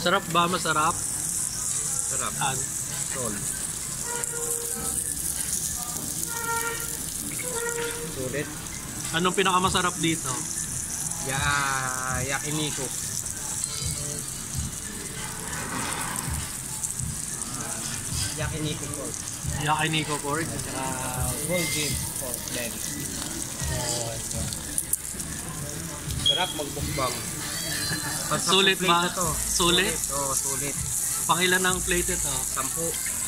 Sarap ba? Masarap? Sarap. Roll. Sulit. Anong pinakamasarap dito? Yakiniku. Yakiniku pork. Yakiniku pork. Whole beef pork belly. Sarap magbukbang. Sulit ba? To. Sulit? Oo, sulit. Pangilan ng plate ito? 10.